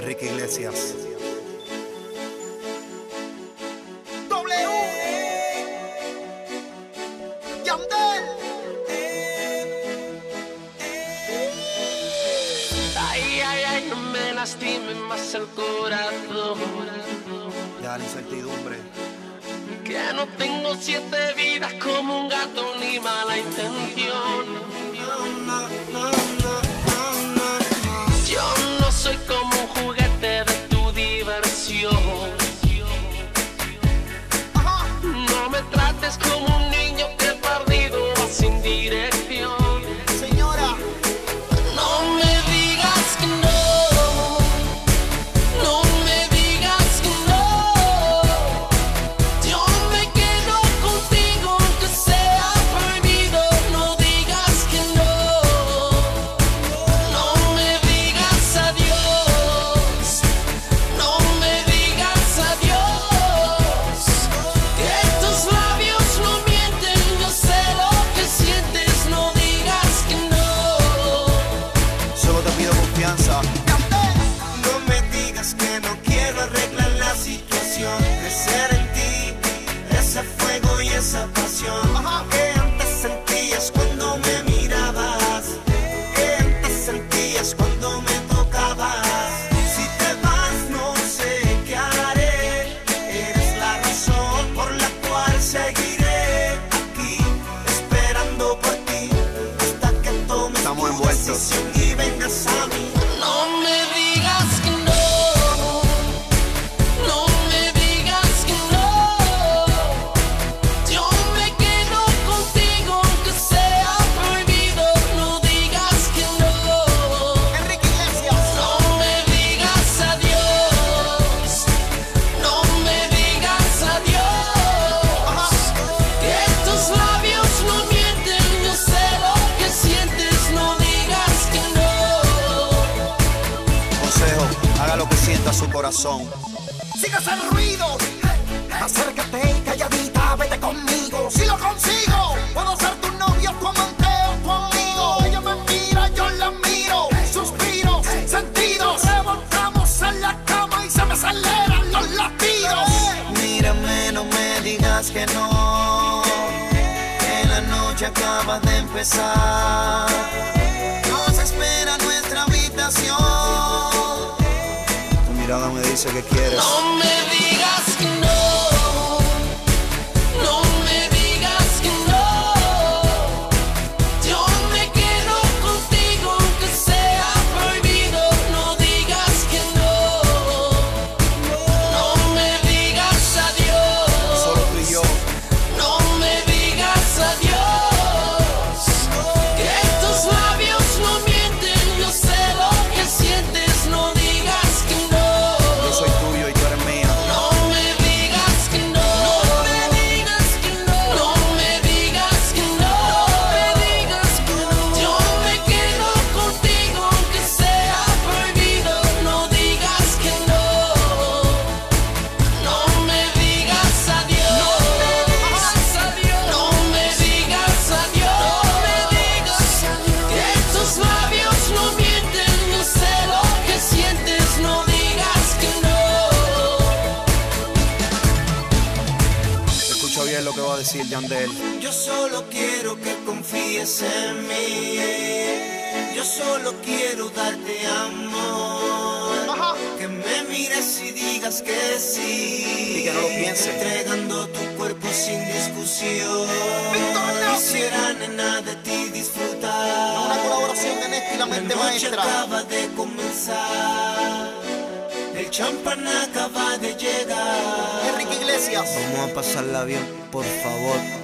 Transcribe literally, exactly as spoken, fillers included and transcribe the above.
Enrique Iglesias. W. Yandel. Ay, ay, ay, no me lastime más el corazón. Ya la incertidumbre. Que no tengo siete vidas como un gato ni mala intención. Yo no soy como un juguete de tu diversión. No me trates como un niño que perdido va sin dirección. Señora, No me digas que no, no me digas que no. Yo me quedo contigo aunque sea prohibido. No digas que no, no me digas adiós, no me digas adiós. Que tus labios no mienten, yo sé lo que sientes. No digas que no. Solo te pido confianza. Yandel. No me digas que no quiero arreglar la situación. Crecer en ti, ese fuego y esa pasión que antes sentías cuando me mirabas, que antes sentías cuando me tocabas. Si te vas no sé qué haré. Eres la razón por la cual seguiré aquí, esperando por ti hasta que tomes Estamos tu envueltos. decisión y vengas a mí. No me digas que no, no me digas que no. Yo me quedo contigo aunque sea prohibido. No digas que no, Enrique Iglesias. no me digas adiós, no me digas adiós. Que tus labios no mienten, yo sé lo que sientes. No digas que no. Consejo, haga lo que sienta su corazón. Sigas el ruido. Acércate y calladita, vete conmigo. Si lo consigo, puedo ser tu novio, tu amante o tu amigo. Ella me mira, yo la miro. Suspiros, sentidos. Revolcamos en la cama y se me aceleran los latidos. Mírame, no me digas que no, que la noche acaba de empezar. Nos espera nuestra habitación. Tu mirada me dice que quieres. No me digas que no, no me digas que no. Yo me quedo contigo aunque sea prohibido. No digas que no, no me digas adiós, Solo tú y yo. no me digas adiós. Que tus labios no mienten, yo sé lo que sientes. No digas que no. Yo soy tuyo y tú eres mía. No me digas que no, no me digas que no, no me digas que no, no me digas que no. Yo me quedo contigo aunque sea prohibido. No digas que no, no me digas adiós, no me digas adiós, no me digas adiós. Que tus labios no mienten, yo sé lo que sientes. No digas que no. Escucha bien lo que va a decir Yandel. Yo solo quiero que confíes en mí. Yo solo quiero darte amor. Ajá. Que me mires y digas que sí. Y que no lo piense. Entregando tu cuerpo sin discusión. Víctor Nelson. Quisiera, nena, de ti disfrutar. Una colaboración de Néstor y la La mente noche maestra. acaba de comenzar. El champán acaba de llegar. Enrique Iglesias. Vamos a pasarla bien, por favor.